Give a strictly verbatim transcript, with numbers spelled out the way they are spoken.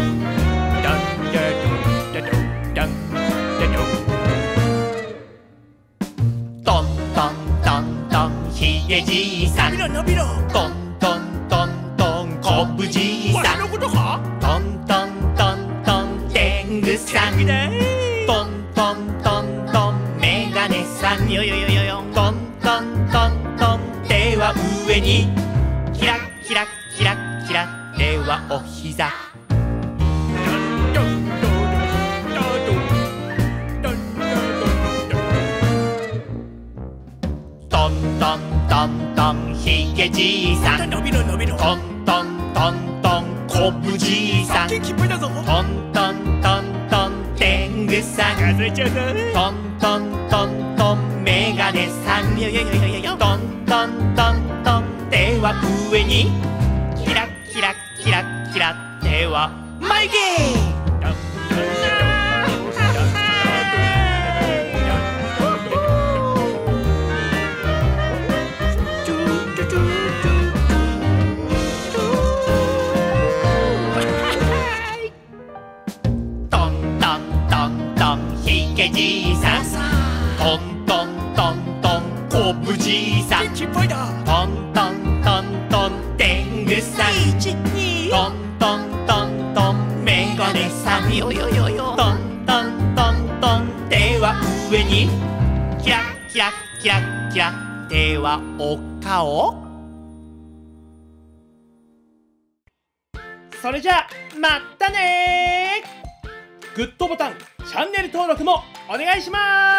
トントントントンひげじいさん、 伸びろトントントントンこぶじいさん、 のことかトントントントンてんぐさん、トントントントンメガネさん、 よよよよよトントントントン手は上にキラキラキラキラ手はおひざ、トントントントンひげじいさん、 伸びろ伸びろトントントントンこぶじいさん、 元気いっぱいだぞトントントントンてんぐさん、 数えちゃうぞトントントントンメガネさん、 よよよよよよトントントントン手は上にキラキラキラキラ手は眉毛、トントントントンひげじいさん、トントントントンこぶじいさん、 元気いっぱいだトントントントンてんぐさん、 いちにトントントントンメガネさん、 よよよよトントントントン手は上にキラキラキラキラ手はお顔、 それじゃあまったねー。グッドボタンチャンネル登録もお願いします。